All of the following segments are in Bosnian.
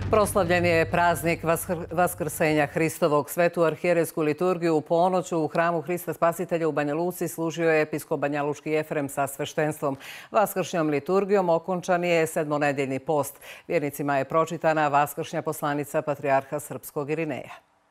Proslavljen je praznik Vaskrsenja Hristovog. Svetu arhijerejsku liturgiju u ponoću u hramu Hrista Spasitelja u Banja Luci služio je episkop banjalučki Jefrem sa sveštenstvom. Vaskršnjom liturgijom okončan je sedmonedeljni post. Vjernicima je pročitana vaskršnja poslanica patrijarha srpskog Irineja.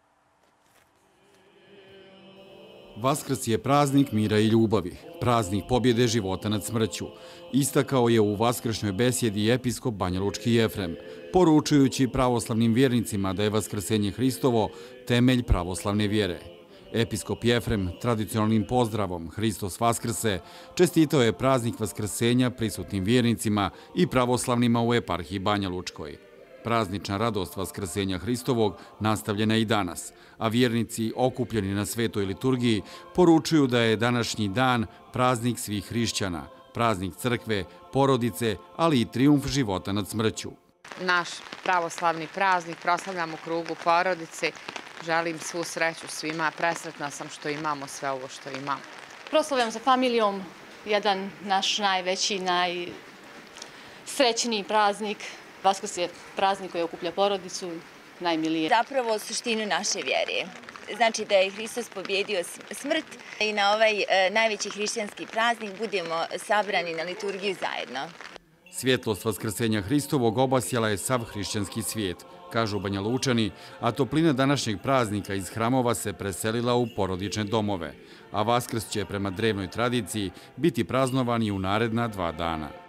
Vaskrs je praznik mira i ljubavi, praznik pobjede života nad smrću. Istakao je u vaskršnjoj besjedi episkop banjalučki Jefrem, poručujući pravoslavnim vjernicima da je Vaskrsenje Hristovo temelj pravoslavne vjere. Episkop Jefrem tradicionalnim pozdravom Hristos Vaskrse čestitao je praznik Vaskrsenja prisutnim vjernicima i pravoslavnima u eparhiji Banjalučkoj. Praznična radost Vaskrsenja Hristovog nastavljena je i danas, a vjernici okupljeni na svetoj liturgiji poručuju da je današnji dan praznik svih hrišćana, praznik crkve, porodice, ali i trijumf života nad smrću. Naš pravoslavni praznik proslavljam u krugu porodice. Želim svu sreću svima. Presretna sam što imamo sve ovo što imamo. Proslavljam sa familijom jedan naš najveći, najsrećniji praznik. Vaskrs je praznik koji okuplja porodicu, najmilije. Zapravo suštinu naše vjere. Znači da je Hristos pobjedio smrt i na ovaj najveći hrišćanski praznik budemo sabrani na liturgiju zajedno. Svjetlost Vaskrsenja Hristovog obasjala je sav hrišćanski svijet, kažu Banjalučani, a toplina današnjeg praznika iz hramova se preselila u porodične domove, a Vaskrs će prema drevnoj tradiciji biti praznovan i u naredna 2 dana.